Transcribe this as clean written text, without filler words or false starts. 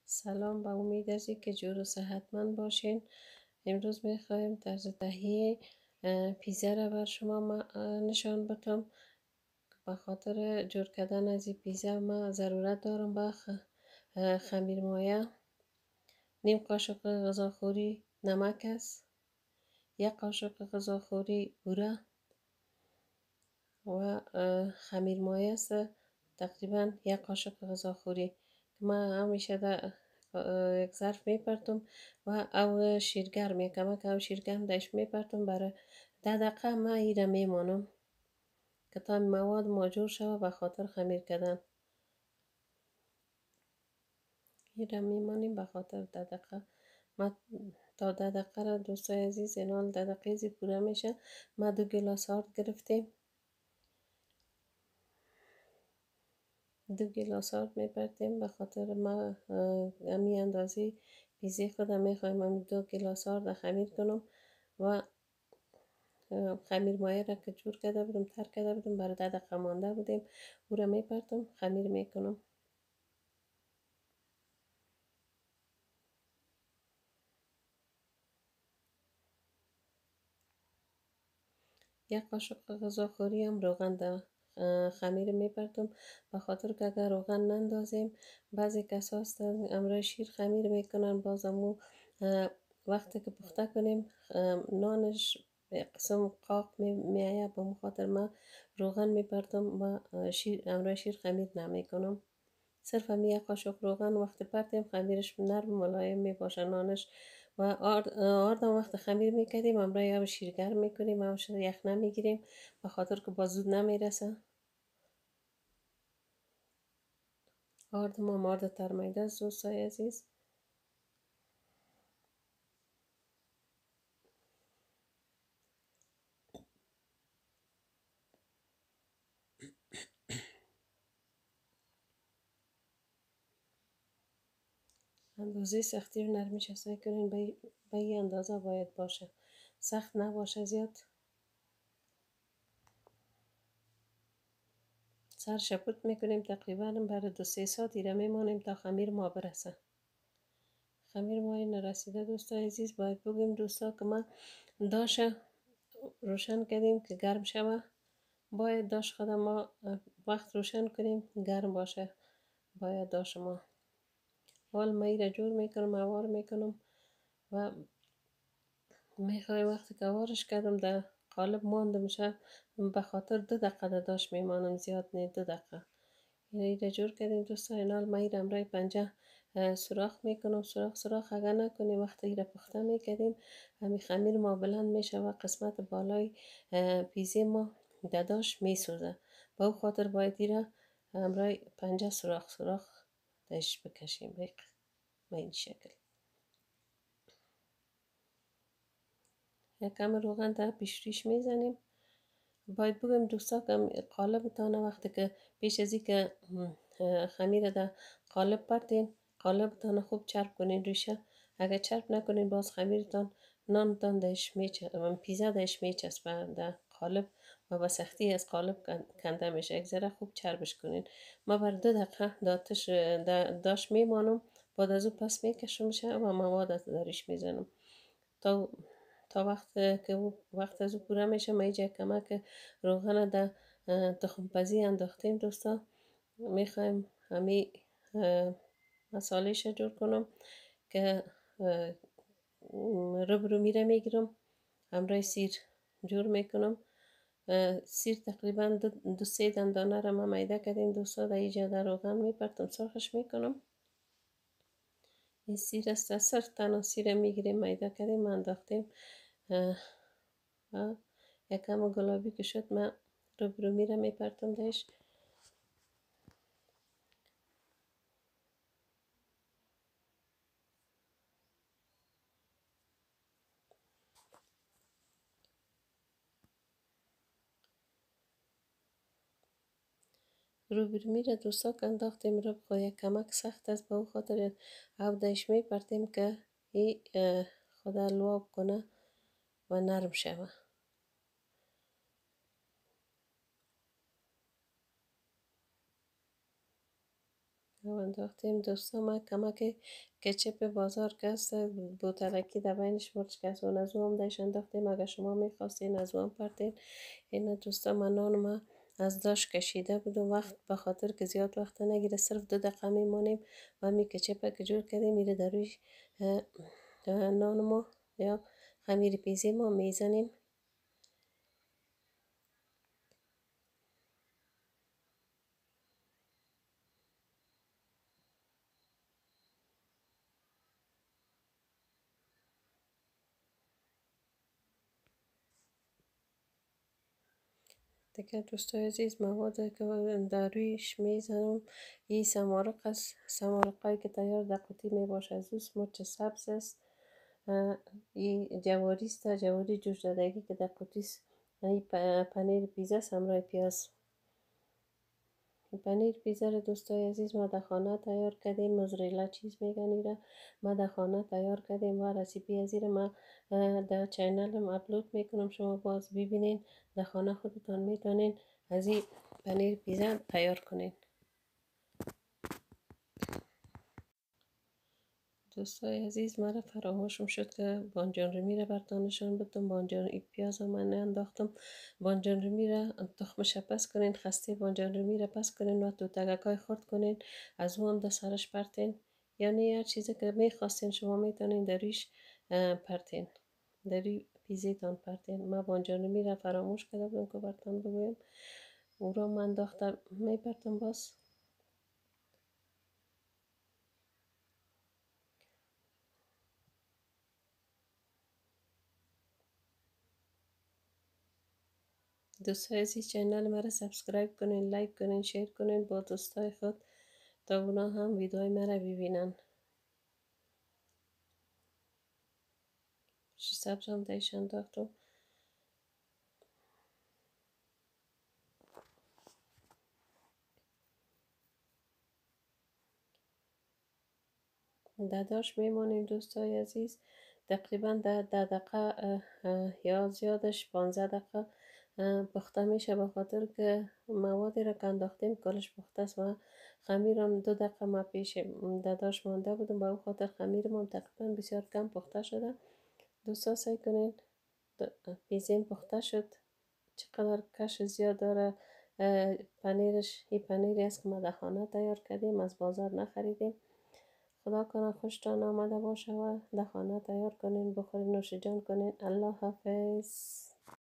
سلام، به امید است که جور و صحتمند باشین. امروز میخوایم طرز تهیه پیزا را بر شما نشان بدم. به خاطر جور کردن از این پیزا ما ضرورت دارم به خمیر مایه. نیم قاشق غذاخوری نمک است، یک قاشق غذاخوری بوره و خمیر مایه است تقریبا یک قاشق غذاخوری. ما همیشه در یک ظرف میپرتم و او شیرگر میکنم که او شیرگر داشت میپرتم برای 10 دقیقه ما ایره میمانم که تا مواد ماجور شود به خاطر خمیر کردن. ایره میمانیم به خاطر 10 دقیقه. ما تا 10 دقیقه را دوستای عزیز اینال 10 دقیقه زی پوره میشه. ما 2 گلاس آرد گرفتیم، 2 گلاس آرد میپرتیم به خاطر ما امی اندازه پیزی خودم میخوایم. هم 2 گلاس آرد خمیر کنم و خمیر مایه را که جور کرده بودم تر کرده بودم برای 10 دقیقه مانده بودیم، او را میپرتم خمیر میکنم. یک قاشق غذاخوری هم روغن در خمیر میپرتم به خاطر که اگر روغن نندازیم بعضی کسا هستن امرای شیر خمیر میکنن، بازمو وقتی که پخته کنیم نانش به قسم قاق میایه. به مخاطر ما روغن میپرتم و امرای شیر خمیر نمیکنم. صرف هم یک قاشق روغن وقتی پرتیم خمیرش نرم ملایم میباشه نانش. و آرد وقت خمیر میکردیم امرای یا شیرگر میکنیم او یخ نمیگیریم به خاطر که با زود نمیرسه. آرد ما آرد ترمیده است دوستای عزیز. اندازه سختی رو نرمیش سعی کنین به این اندازه باید باشه، سخت نباشه زیاد. سر شپوت میکنیم تقریبا برای 2-3 ساعت ایره میمانیم تا خمیر ما برسه. خمیر ما این نرسیده دوستای عزیز باید بگیم دوستا که ما داش روشن کردیم که گرم شوه. باید داش خود ما وقت روشن کنیم گرم باشه. باید داش ما حال ما را جور میکنم اوار میکنم و میخوای وقتی که وارش کردم در قالب مانده میشه به خاطر 2 دقیقه داشت میمانم، زیاد نه 2 دقیقه. ایره جور کردیم دوستان. اینال ما ایره امرای پنجه سوراخ میکنم. سوراخ اگر نکنیم وقتی ایره پخته میکردیم همی خمیر ما بلند میشه و قسمت بالای پیزی ما دداش میسوزه. با او خاطر باید ایره امرای پنجه سوراخ داشت بکشیم به این شکل. یکم روغن در پیشریش میزنیم. باید بگم دوستا که قالب تانه وقتی که پیش ازی که خمیر در قالب پرتین قالب تانه خوب چرب کنین ریشه. اگر چرب نکنین باز خمیرتان نانتان دش پیزا دش میچسبه در قالب و به سختی از قالب کنده میشه. یک ذره خوب چربش کنین. ما بر 2 دقیقه داتش داش میمانم، بعد از او پس میکشم میشه و مواد داریش میزنم تا وقت از او پوره میشه. ما اینجا کمک روغن در تخم پزی انداختیم دوستا. میخوایم همی مسالهش جور کنم که رو میره میگیرم همراه سیر جور میکنم. سیر تقریبا 2-3 دندانه را ما میده کردیم دوستا. در اینجا در روغن میپرتم سرخش میکنم. این سیر است، صرف تنها سیر میگیریم میده کردیم انداختیم. یکم گلابی که شد من رو میره میپرتم دهش. رو میره دوستا که انداختیم رو خواهی کمک سخت است به او خاطر او دهش میپرتیم که ای خدا لواب کنه و نرم شوه. و انداختیم دوستا. ما کمک کچپ بازار که است بوتلکی در بینش مرچ و از هم دیش انداختیم. اگر شما میخواستین از هم پرتین. این دوستا من نان ما از داش کشیده بود و وقت به خاطر که زیاد وقت نگیره صرف 2 دقیقه میمانیم و می کچپ که جور کردیم میره در روی نان ما یا خمیر پیزی ما میزنیم. دیگه دوستای عزیز مواد که در رویش میزنم این سمارق است. سمارقایی که تیار در قوطی می باشه از اوست. مرچ سبز است. این جواری است، جواری جوش دادگی که در قوطی است. این پنیر پیزا است همراه پیاز. پنیر پیزا رو دوستای عزیز ما در خانه تیار کردیم. موزارلا چیز میگن ایره. ما در خانه تیار کردیم و رسیپی از این ما در چینلم اپلود میکنم. شما باز ببینین در خانه خودتان میتونین از این پنیر پیزا تیار کنین. دوستای عزیز مرا فراموشم شد که بانجان رومی را براتان نشان بدم. بانجان این پیاز من انداختم. بانجان رومی را تخمش پس کنین، خسته بانجان رومی را پس کنین و تو تگکای خرد کنین. از اون در سرش پرتین. یعنی هر چیزی که میخواستین شما میتونین دریش پرتین. دری پیزیتان پرتین. ما بانجان رومی را فراموش کرده بودم که براتان بگویم. او را من انداختم میپرتم باز. دوستای عزیز چینل مرا سابسکرایب کنین، لایک کنین، شیر کنین با دوستای خود تا اونا هم ویدیوهای مرا ببینن. سبز هم دیش انداختم. دداش میمانیم دوستای عزیز. تقریبا در 10 دقیقه یا زیادش 15 دقیقه پخته میشه به خاطر که موادی را که انداختیم کلش پخته است و خمیرم 2 دقیقه ما پیش دداش مانده بودم به اون خاطر خمیرم تقریبا بسیار کم پخته شده. دوستا سعی کنین. پیزیم پخته شد. چقدر کش زیاد داره. پنیرش این پنیری است که ما در خانه تیار کردیم از بازار نخریدیم. خدا کنه خوشتان آمده باشه و در خانه تیار کنین بخورین نوش جان کنین. الله حافظ.